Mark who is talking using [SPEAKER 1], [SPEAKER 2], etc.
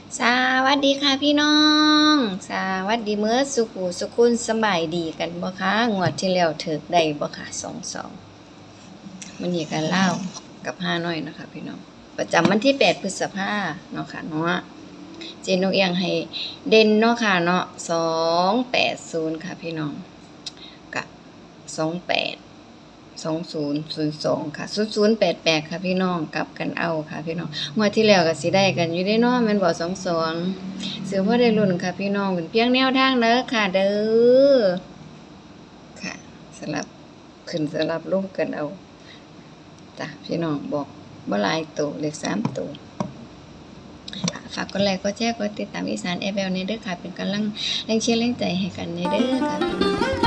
[SPEAKER 1] สวัสดีค่ะพี่น้องสวัสดีเมื่อสุขุสุขุนสบายดีกันบ่คะงวดที่แล้วถึกได้บ่คะ22มันนี้กันเล่ากับ5น้อยนะคะพี่น้องประจำวันที่8พฤษภาเนาะค่ะเนาะเจนกเอียงให้เด่นเนาะค่ะเนาะ280ค่ะพี่น้องกับ28 2002ค่ะ0088ค่ะพี่น้องกลับกันเอาค่ะพี่น้องงวดที่แล้วก็สิได้กันอยู่ได้เนาะแม่นบ่22ซื้อพอได้ลุ้นค่ะพี่น้องเป็นเพียงแนวทางเด้อค่ะเด้อค่ะสลับขึ้นสลับลงกันเอาจ้ะพี่น้องบอกบ่หลายตัวเลข3ตัวฝากกดไลค์กดแชร์กดติดตามอีสานแอร์เบลในเด้อค่ะเป็นกำลังแรงเชียร์แรงใจให้กันในเด้อค่ะพี่น้อง